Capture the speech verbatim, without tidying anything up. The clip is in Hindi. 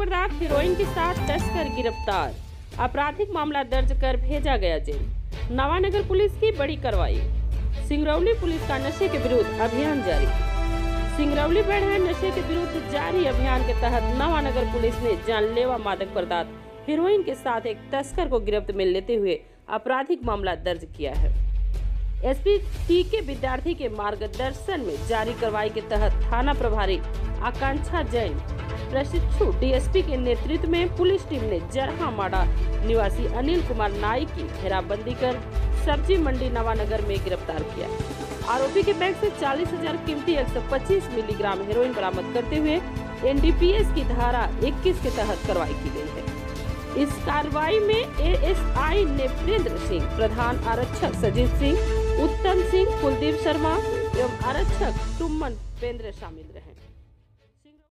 पदार्थ हेरोइन के साथ तस्कर गिरफ्तार। आपराधिक मामला दर्ज कर भेजा गया जेल। नवानगर पुलिस की बड़ी कार्रवाई। सिंगरौली पुलिस का नशे के विरुद्ध अभियान जारी। सिंगरौली बढ़े नशे के विरुद्ध जारी अभियान के तहत नवानगर पुलिस ने जानलेवा मादक पदार्थ हेरोइन के साथ एक तस्कर को गिरफ्त में लेते हुए आपराधिक मामला दर्ज किया है। एसपी टी के विद्यार्थी के मार्गदर्शन में जारी कार्रवाई के तहत थाना प्रभारी आकांक्षा जैन प्रशिक्षु डीएसपी के नेतृत्व में पुलिस टीम ने जरहा माड़ा निवासी अनिल कुमार नाई की घेराबंदी कर सब्जी मंडी नवानगर में गिरफ्तार किया। आरोपी के बैग से चालीस हजार कीमती एक सौ पच्चीस मिलीग्राम हेरोइन बरामद करते हुए एनडीपीएस की धारा इक्कीस के तहत कार्रवाई की गई है। इस कार्रवाई में एएसआई नेप्रेंद्र सिंह, प्रधान आरक्षक सजीत सिंह, उत्तम सिंह, कुलदीप शर्मा एवं आरक्षक टुम्मन पेंद्र शामिल रहे।